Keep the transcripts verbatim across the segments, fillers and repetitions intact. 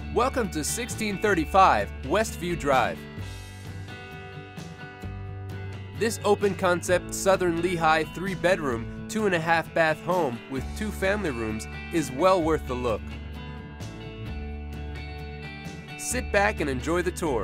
Welcome to sixteen thirty-five Westview Drive. This open-concept Southern Lehigh three-bedroom, two-and-a-half bath home with two family rooms is well worth the look. Sit back and enjoy the tour.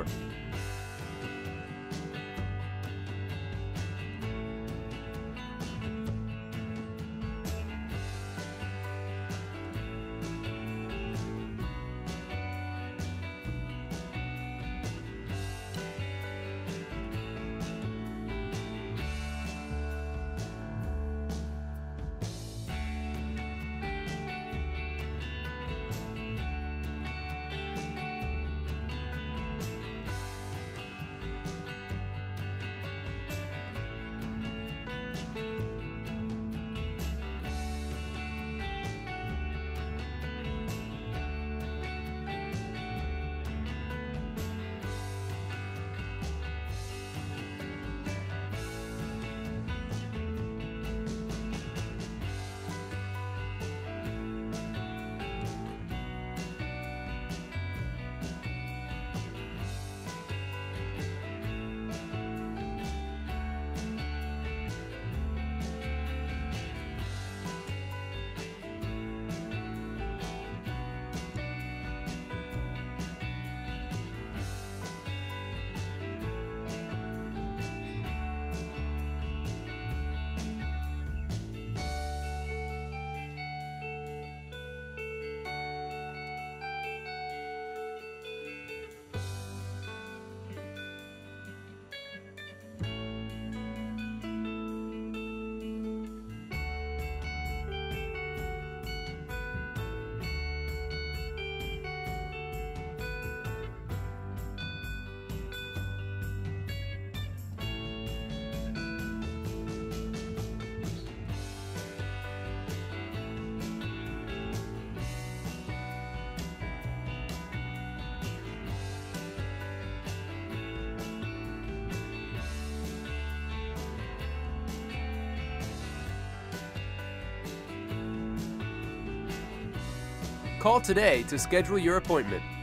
Call today to schedule your appointment.